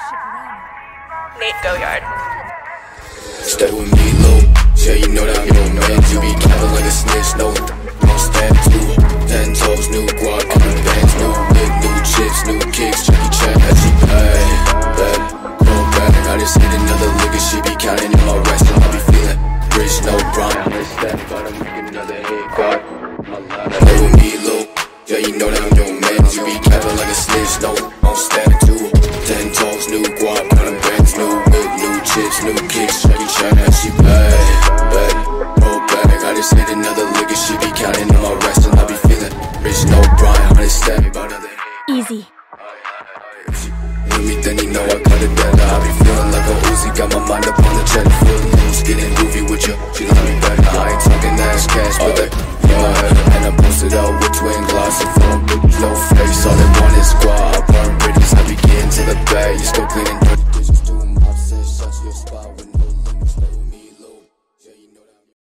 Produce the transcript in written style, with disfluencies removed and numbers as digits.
Nate Goyard. Stay with me, low. Yeah, you know that I'm your man. You be capping like a snitch, no. Don't stand too. 10 toes, new guap, coming bands, new whip, new chips, new kicks. Jackie Chan, that she pay. Bet, go back. I just hit another lick and she be counting in my rest. And I be feeling rich, no Brian. I'm step, but I'm making another hit, God. Stay with me, low. Yeah, you know that I'm your man. You be capping like a snitch, no. Don't stand too. 10 toes, new guap, coming bands, new whip, new chips, new kicks. Jackie Chan, that she pay. Bet, go back. I just hit another lick and she be counting in my rest. And I be feeling rich, no Brian. I just step, but another Easy. With me, then you know I got it better. I be feeling like a Uzi, got my mind up on the cheddar. Feeling loose, getting groovy with you. She love me better. I ain't talking ass cash, but they in my head. And I posted out with twin glass and phone, no face. All they want is squad. I burn bridges, I be getting to the bag. You still cleaning dirty dishes, doing my shit, shut your spot.